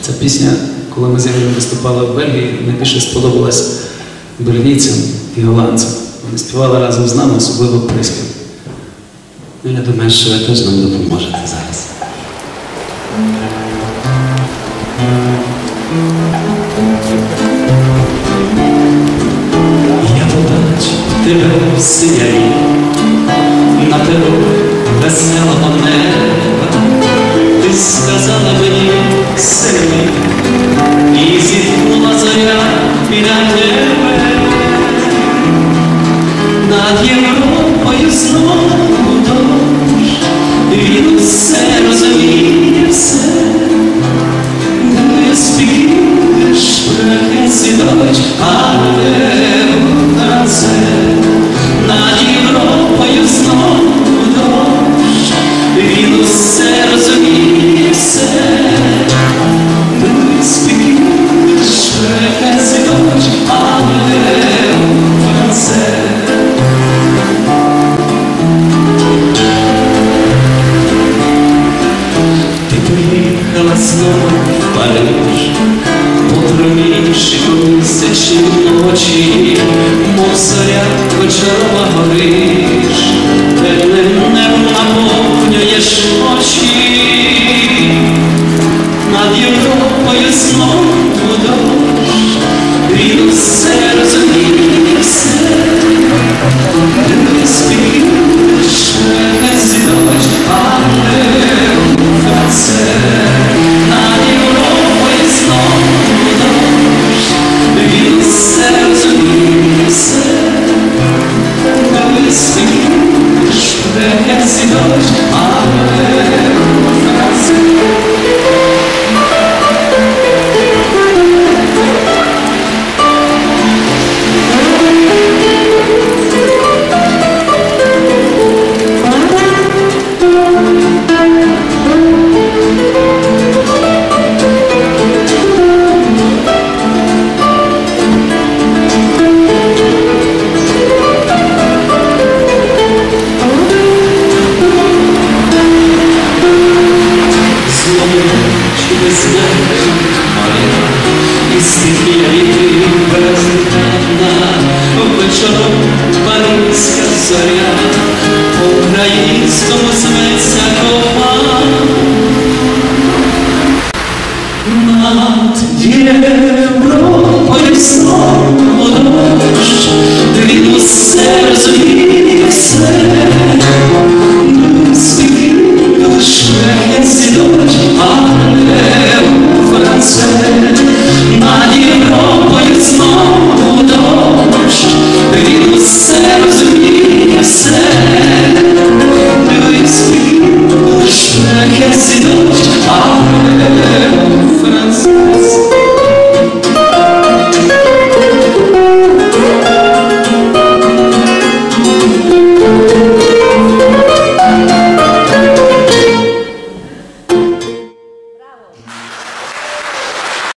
Ця пісня, коли ми з Ігорем виступали в Бельгії, найбільше сподобалась бельгійцям і голландцям. Вони співали разом з нами, особливо приспів. Ну, я думаю, що ви теж нам допоможете зараз. Я побачив тебе в синяві, на тебе веселого неба. Ти сказала мені сини, і зітхнула зоря біля тебе. Над Європою знову дощ, він усе розуміє, все. Du spiller sprökes i Deutsch, alle utanse. Над Європою знову дощ, він усе розуміє, все. Du spiller sprökes i Deutsch, alle utanse. Ти приїхала знову в Париж, потромівши місячні ночі, мов зоря вечорова гориш, темним небом наповнюєш очі. Над Європою знову дощ, він усе розуміє, все. Ти співаєш без дощ, але уфасе. Над Європою знову дощ, він усе розуміє, все. Ти співаєш без дощ, але уфасе. І стихія віти безденна, вечором паризька зоря, по-українському зветься кохана. Над Європою знову дощ, він усе розуміє, все.